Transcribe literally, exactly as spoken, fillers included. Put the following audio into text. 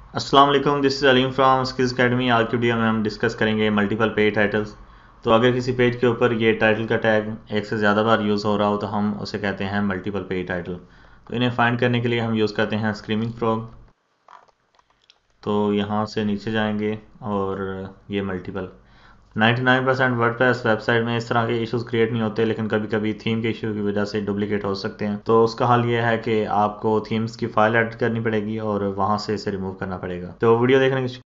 अस्सलाम वालेकुम, this is Aleem from skills academy. आज की वीडियो में हम डिस्कस करेंगे मल्टीपल पेज टाइटल्स। तो अगर किसी पेज के ऊपर ये टाइटल का टैग एक से ज़्यादा बार यूज़ हो रहा हो तो हम उसे कहते हैं मल्टीपल पेज टाइटल। तो इन्हें फाइंड करने के लिए हम यूज़ करते हैं स्क्रीमिंग फ्रॉग। तो यहाँ से नीचे जाएंगे और ये multiple ninety nine percent WordPress website में इस तरह के इश्यूज क्रिएट नहीं होते, लेकिन कभी कभी थीम के इशू की वजह से डुप्लीकेट हो सकते हैं। तो उसका हल ये है कि आपको थीम्स की फाइल एडिट करनी पड़ेगी और वहाँ से इसे रिमूव करना पड़ेगा। तो वीडियो देखने की